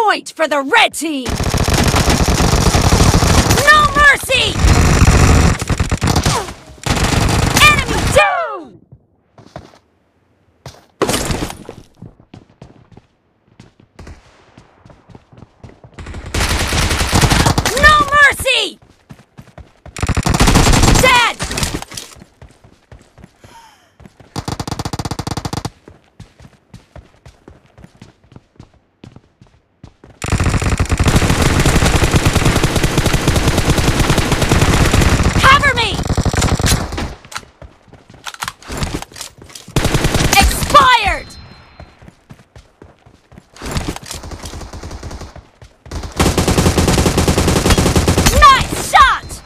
point for the red team! No mercy! Enemy down! No mercy! Dead! Cover me! Expired! Nice shot!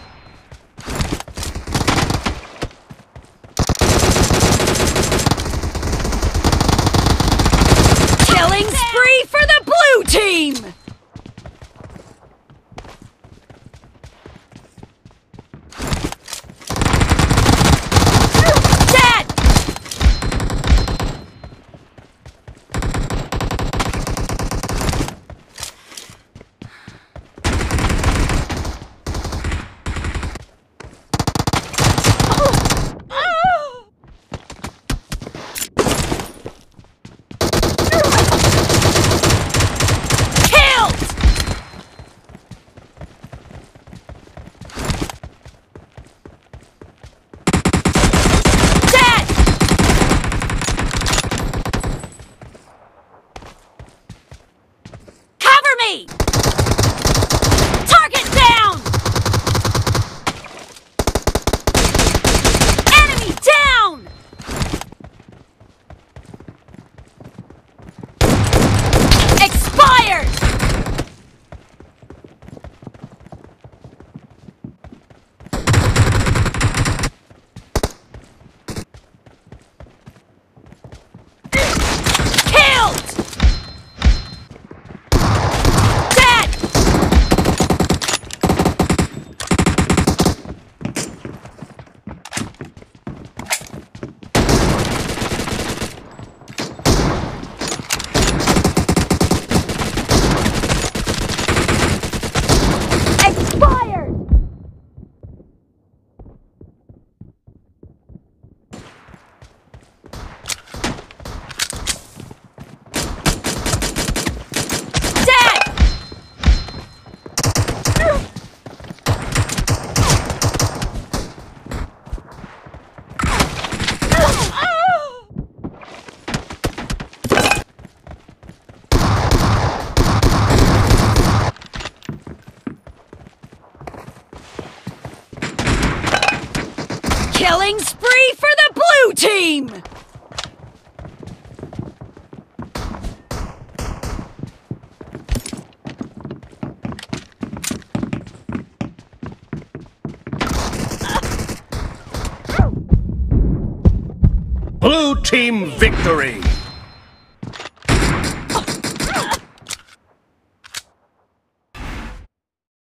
Killing spree for the blue team! Dead! Killed! Dead! Cover me! Target down! Enemy down! Expired! Killed! Dead! Expired! Dead! Killing spree for the blue team! Blue team victory!